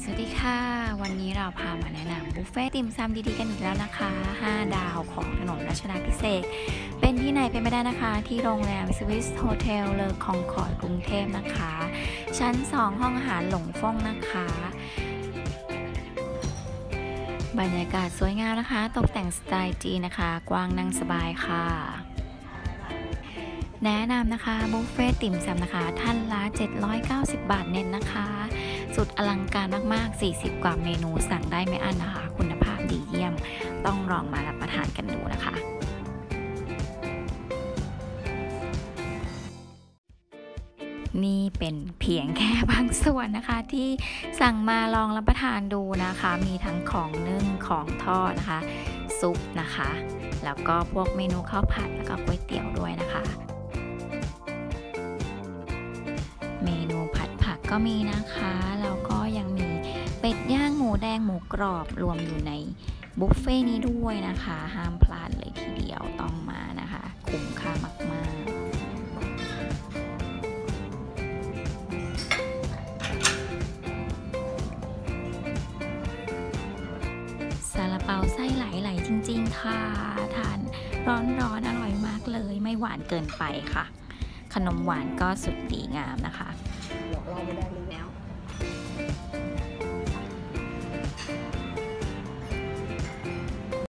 วัสดีค่ะวันนี้เราพามาแนะนำบุฟเฟ่ติ่มซำดีๆกันอีกแล้วนะคะ5ดาวของถนนรัชดาภิเษกเป็นที่ไหนเป็นไม่ได้นะคะที่โรงแรมสวิสโฮเทลเลอคองคอร์ดกรุงเทพนะคะชั้น2ห้องอาหารหลงฟ่องนะคะบรรยากาศสวยงามนะคะตกแต่งสไตล์จีนนะคะกว้างนั่งสบายค่ะแนะนำนะคะบุฟเฟ่ติ่มซำนะคะท่านละ790 บาทเน้นนะคะสุดอลังการมากๆ40กว่าเมนูสั่งได้ไม่อั้นนะคะคุณภาพดีเยี่ยมต้องลองมารับประทานกันดูนะคะนี่เป็นเพียงแค่บางส่วนนะคะที่สั่งมาลองรับประทานดูนะคะมีทั้งของนึ่งของทอดนะคะซุปนะคะแล้วก็พวกเมนูข้าวผัดแล้วก็ก๋วยเตี๋ยวด้วยนะคะเมนูผัดผักก็มีนะคะแล้วก็ยังมีเป็ดย่างหมูแดงหมูกรอบรวมอยู่ในบุฟเฟ่นี้ด้วยนะคะห้ามพลาดเลยทีเดียวต้องมานะคะคุ้มค่ามากๆซาลาเปาไส้ไหลๆจริงๆค่ะทานร้อนๆอร่อยมากเลยไม่หวานเกินไปค่ะขนมหวานก็สุดดีงามนะคะบอกเราไม่ได้เลยแล้ว